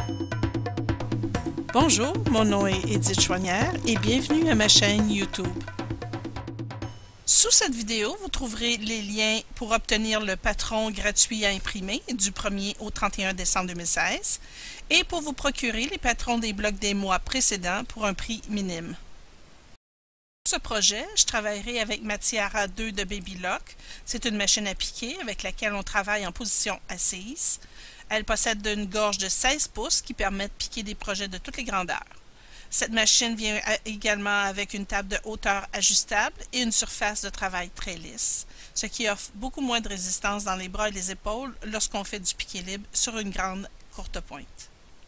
Bonjour, mon nom est Edith Chouanière et bienvenue à ma chaîne YouTube. Sous cette vidéo, vous trouverez les liens pour obtenir le patron gratuit à imprimer du 1er au 31 décembre 2016 et pour vous procurer les patrons des blocs des mois précédents pour un prix minime. Pour ce projet, je travaillerai avec ma Tiara 2 de Babylock. C'est une machine à piquer avec laquelle on travaille en position assise. Elle possède une gorge de 16 pouces qui permet de piquer des projets de toutes les grandeurs. Cette machine vient également avec une table de hauteur ajustable et une surface de travail très lisse, ce qui offre beaucoup moins de résistance dans les bras et les épaules lorsqu'on fait du piqué libre sur une grande courte pointe.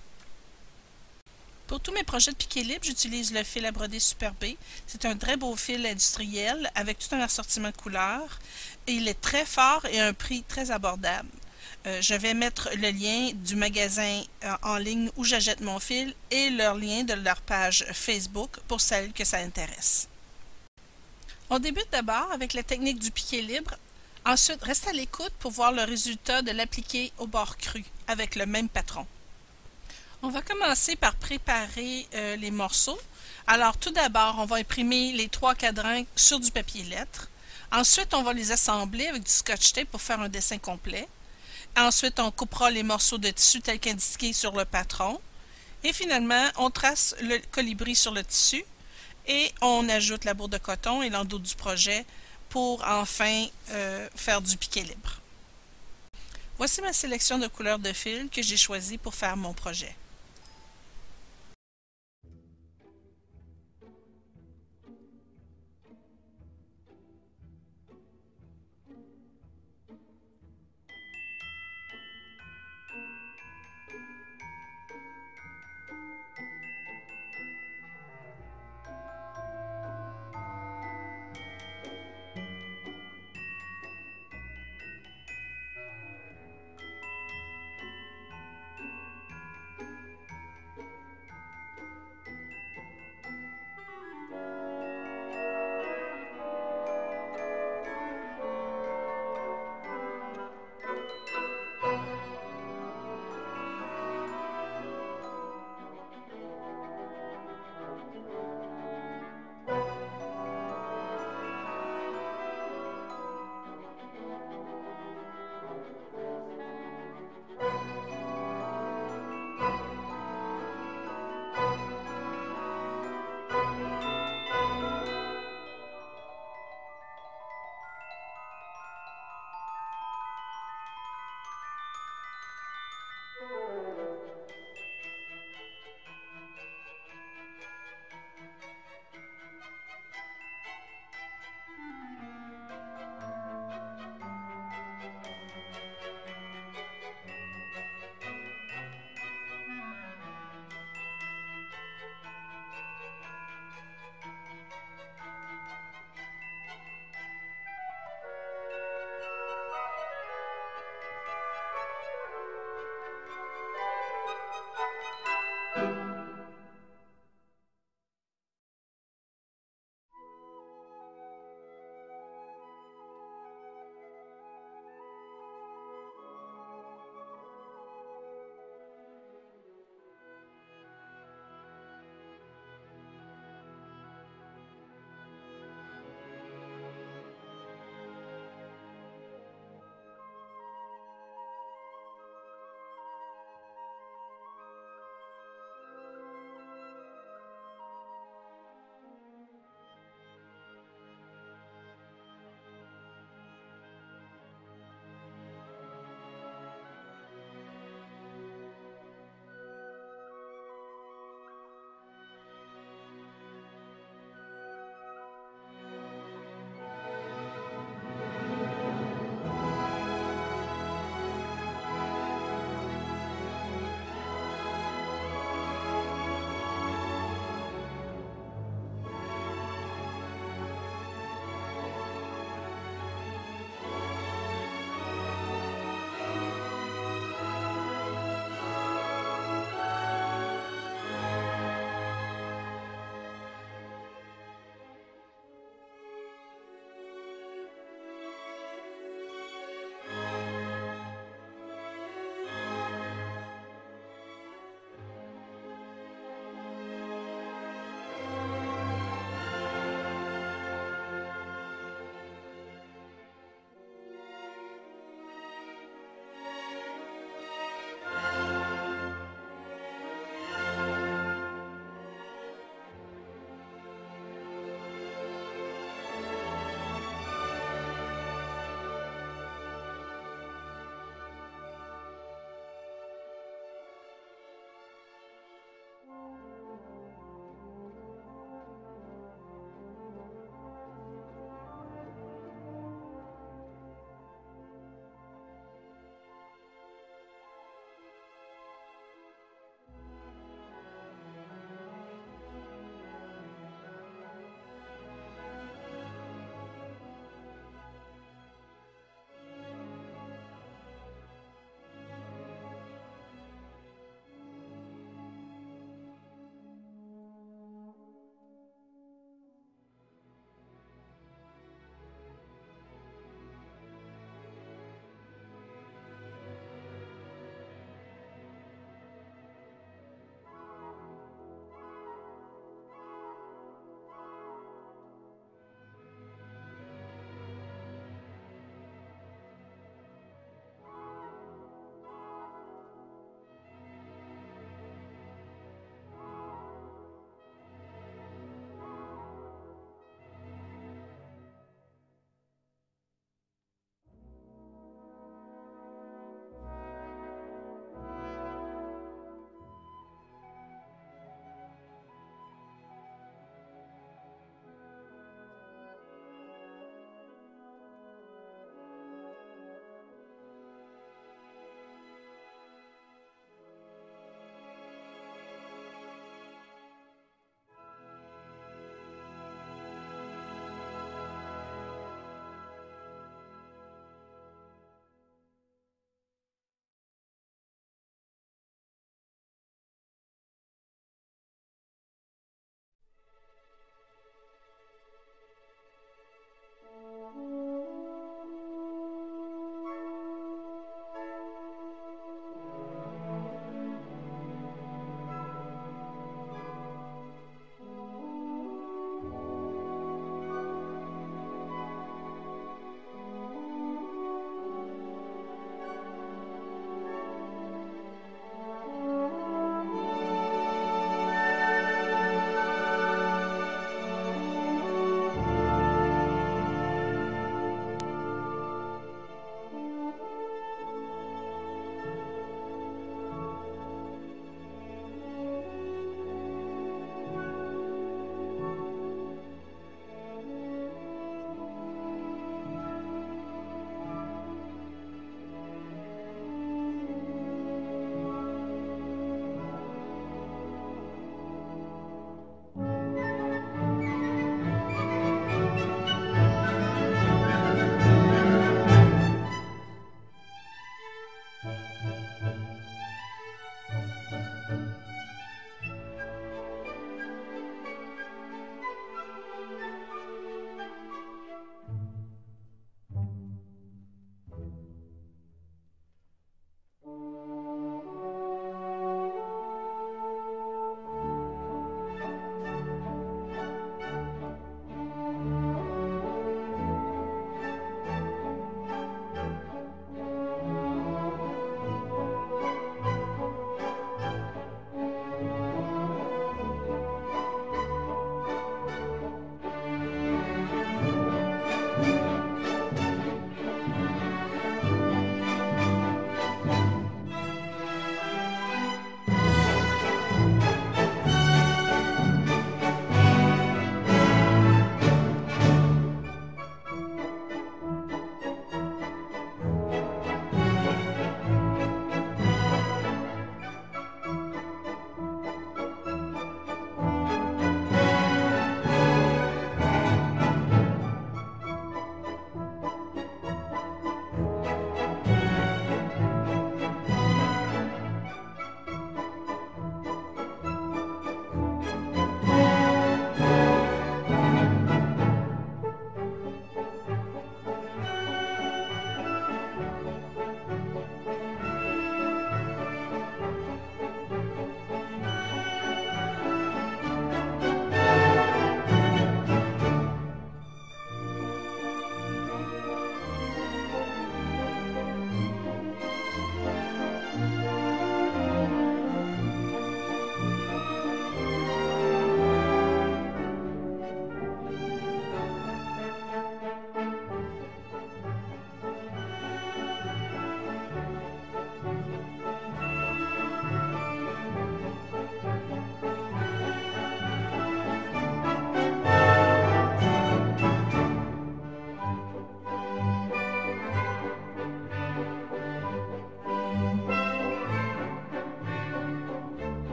Pour tous mes projets de piqué libre, j'utilise le fil à broder Super B. C'est un très beau fil industriel avec tout un assortiment de couleurs. Et il est très fort et à un prix très abordable. Je vais mettre le lien du magasin en ligne où j'achète mon fil et leur lien de leur page Facebook pour celles que ça intéresse. On débute d'abord avec la technique du piqué libre. Ensuite, reste à l'écoute pour voir le résultat de l'appliquer au bord cru avec le même patron. On va commencer par préparer les morceaux. Alors tout d'abord, on va imprimer les 3 cadrans sur du papier lettre. Ensuite, on va les assembler avec du scotch tape pour faire un dessin complet. Ensuite, on coupera les morceaux de tissu tels qu'indiqués sur le patron. Et finalement, on trace le colibri sur le tissu et on ajoute la bourre de coton et l'endos du projet pour enfin faire du piqué libre. Voici ma sélection de couleurs de fil que j'ai choisi pour faire mon projet.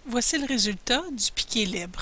Voici le résultat du piqué libre.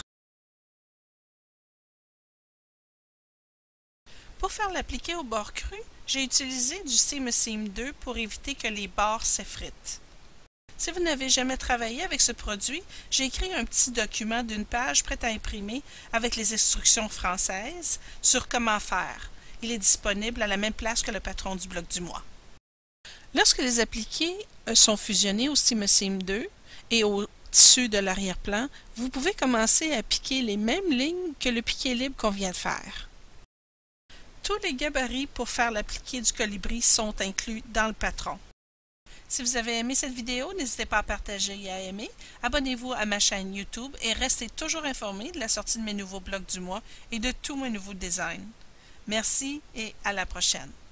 Pour faire l'appliquer au bord cru, j'ai utilisé du Seam 2 pour éviter que les bords s'effritent. Si vous n'avez jamais travaillé avec ce produit, j'ai écrit un petit document d'une page prêt à imprimer avec les instructions françaises sur comment faire. Il est disponible à la même place que le patron du bloc du mois. Lorsque les appliqués sont fusionnés au Seam 2 et au tissu de l'arrière-plan, vous pouvez commencer à piquer les mêmes lignes que le piqué libre qu'on vient de faire. Tous les gabarits pour faire l'appliqué du colibri sont inclus dans le patron. Si vous avez aimé cette vidéo, n'hésitez pas à partager et à aimer. Abonnez-vous à ma chaîne YouTube et restez toujours informés de la sortie de mes nouveaux blogs du mois et de tous mes nouveaux designs. Merci et à la prochaine.